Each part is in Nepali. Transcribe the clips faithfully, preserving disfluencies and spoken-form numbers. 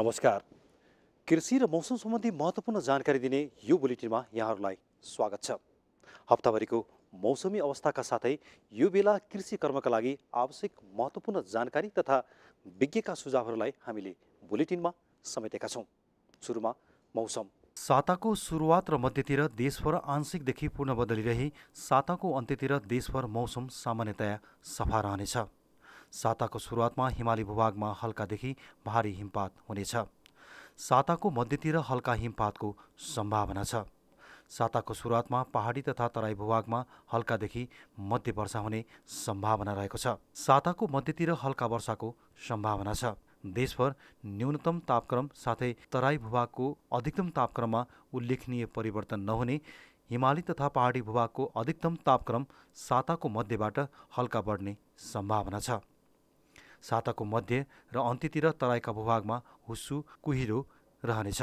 नमस्कार। कृषि र मौसम सम्बन्धी महत्त्वपूर्ण जानकारी दिने यो बुलेटिनमा यहाँहरूलाई स्वागत छ। हप्ताभरिको मौसमी अवस्थाका साथै यो बेला कृषि कर्मका लागि आवश्यक महत्त्वपूर्ण जानकारी तथा विज्ञका सुझावहरूलाई हामीले बुलेटिनमा समेटेका छौँ। सुरुमा मौसम। साताको सुरुवात र मध्यतिर देशभर आंशिकदेखि पूर्ण बदलिरही साताको अन्त्यतिर देशभर मौसम सामान्यतया सफा रहनेछ। साताको सुरुवातमा हिमाली भूभागमा हल्कादेखि भारी हिमपात हुनेछ। साताको मध्यतिर हल्का हिमपातको सम्भावना छ। साताको सुरुवातमा पहाडी तथा तराई भूभागमा हल्कादेखि मध्य वर्षा हुने सम्भावना रहेको छ। साताको मध्यतिर हल्का वर्षाको सम्भावना छ। देशभर न्यूनतम तापक्रम साथै तराई भूभागको अधिकतम तापक्रममा उल्लेखनीय परिवर्तन नहुने, हिमाली तथा पहाडी भूभागको अधिकतम तापक्रम साताको मध्यबाट हल्का बढ्ने सम्भावना छ। साताको मध्य र अन्त्यतिर तराईका भूभागमा हुस्सु कुहिरो रहनेछ।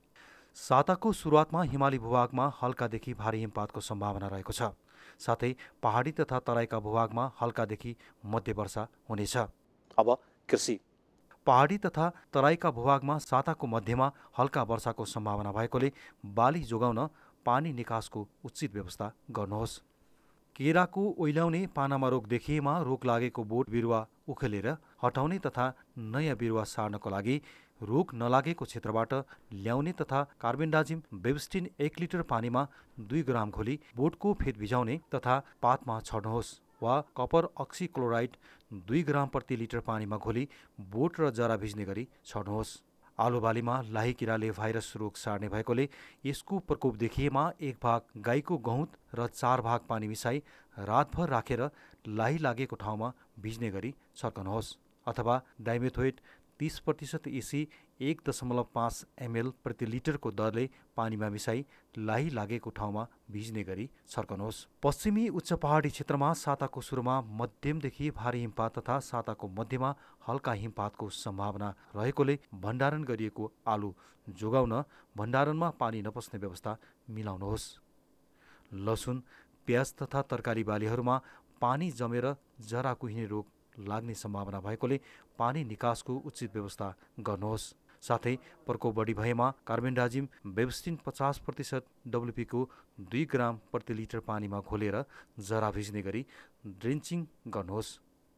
साताको सुरुवातमा हिमाली भूभागमा हल्कादेखि भारी हिमपातको सम्भावना रहेको छ। साथै पहाडी तथा तराईका भूभागमा हल्कादेखि मध्य वर्षा हुनेछ। अब कृषि। पहाडी तथा तराईका भूभागमा साताको मध्यमा हल्का वर्षाको सम्भावना भएकोले बाली जोगाउन पानी निकासको उचित व्यवस्था गर्नुहोस्। केराको ओइलाउने पानामा रोग देखिएमा रोग लागेको बोट बिरुवा उखेलेर हटाउने तथा नयाँ बिरुवा सार्नको लागि रोग नलागेको क्षेत्रबाट ल्याउने तथा कार्बेन्डाजिम बेब्स्टिन एक लिटर पानीमा दुई ग्राम घोली बोटको फेद भिजाउने तथा पातमा छर्नुहोस् वा कपर अक्सीक्लोराइड दुई ग्राम प्रति लिटर पानीमा घोली बोट र जरा भिज्ने गरी छर्नुहोस्। आलु बालीमा लाही किराले भाइरस रोग सार्ने भएकोले यसको प्रकोप देखिएमा एक भाग गाईको गहुँत र चार भाग पानी मिसाई रातभर राखेर लाही लागेको ठाउँमा भिज्ने गरी छर्कनुहोस् अथवा डाइमेथोएट तीस प्रतिशत इसी एक दशमलव पाँच एमएल प्रति लिटरको दरले पानीमा मिसाई लाही लागेको ठाउँमा भिज्ने गरी छर्कनुहोस्। पश्चिमी उच्च पहाडी क्षेत्रमा साताको सुरुमा मध्यमदेखि भारी हिमपात तथा साताको मध्यमा हल्का हिमपातको सम्भावना रहेकोले भण्डारण गरिएको आलु जोगाउन भण्डारणमा पानी नपस्ने व्यवस्था मिलाउनुहोस्। लसुन, प्याज तथा तरकारी बालीहरूमा पानी जमेर जरा कुहिने रोग लाग्ने सम्भावना भएकोले पानी निकासको उचित व्यवस्था गर्नुहोस्। साथै प्रकोप बढी भएमा कार्बेन्डाजिम बेब्स्टिन पचास प्रतिशत डब्लुपीको दुई ग्राम प्रति लिटर पानीमा घोलेर जरा भिज्ने गरी ड्रेन्चिङ गर्नुहोस्।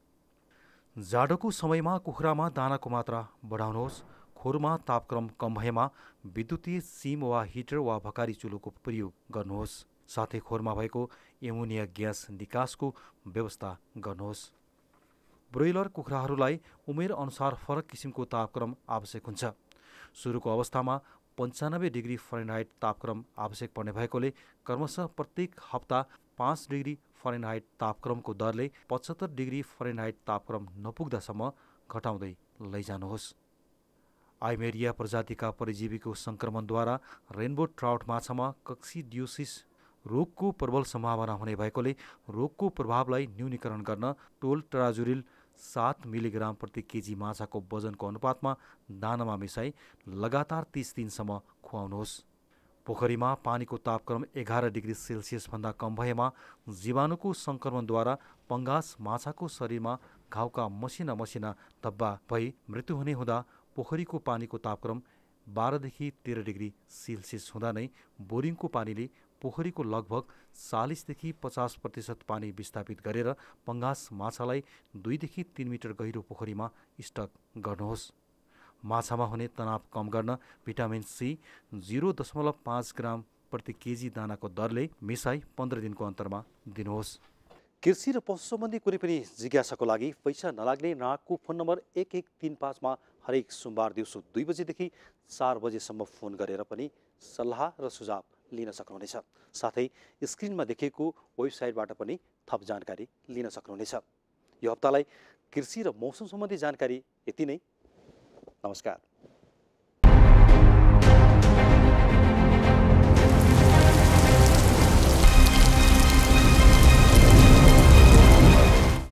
जाडोको समयमा कुखुरामा दानाको मात्रा बढाउनुहोस्। खोरमा तापक्रम कम भएमा विद्युतीय सिम वा हिटर वा भकारी चुलोको प्रयोग गर्नुहोस्। साथै खोरमा भएको एमोनिया ग्यास निकासको व्यवस्था गर्नुहोस्। ब्रोइलर कुखुराहरूलाई उमेर अनुसार फरक किसिमको तापक्रम आवश्यक हुन्छ। सुरुको अवस्थामा पन्चानब्बे डिग्री फरेनहाइट तापक्रम आवश्यक पर्ने भएकोले क्रमशः प्रत्येक हप्ता पाँच डिग्री फरेनहाइट तापक्रमको दरले पचहत्तर डिग्री फरेनहाइट तापक्रम नपुग्दासम्म घटाउँदै लैजानुहोस्। आइमेरिया प्रजातिका परजीवीको सङ्क्रमणद्वारा रेनबो ट्राउट माछामा कक्सिडियोसिस रोगको प्रबल सम्भावना हुने भएकोले रोगको प्रभावलाई न्यूनीकरण गर्न टोल ट्राजुरिल सात मिलिग्राम प्रति केजी माछाको वजनको अनुपातमा दानामा मिसाई लगातार तीस दिनसम्म खुवाउनुहोस्। पोखरीमा पानीको तापक्रम एघार डिग्री सेल्सियसभन्दा कम भएमा जीवाणुको सङ्क्रमणद्वारा पङ्गास माछाको शरीरमा घाउका मसिना मसिना धब्बा भई मृत्यु हुने हुँदा पोखरीको पानीको तापक्रम बाह्रदेखि तेह्र डिग्री सेल्सियस हुँदा नै बोरिङको पानीले पोखरीको लगभग चालिसदेखि पचास प्रतिशत पानी विस्थापित गरेर पङ्गास माछालाई दुईदेखि तीन मिटर गहिरो पोखरीमा स्टक गर्नुहोस्। माछामा हुने तनाव कम गर्न भिटामिन सी जिरो दशमलव पाँच ग्राम प्रति केजी दानाको दरले मिसाई पन्ध्र दिनको अन्तरमा दिनुहोस्। कृषि र पशु सम्बन्धी कुनै पनि जिज्ञासाको लागि पैसा नलाग्ने नागको फोन नम्बर एक एक तीन पाँचमा हरेक सोमबार दिउँसो दुई बजेदेखि चार बजेसम्म फोन गरेर पनि सल्लाह र सुझाव लिन सक्नुहुनेछ। साथै स्क्रिनमा देखेको वेबसाइटबाट पनि थप जानकारी लिन सक्नुहुनेछ। यो हप्तालाई कृषि र मौसम सम्बन्धी जानकारी यति नै। नमस्कार।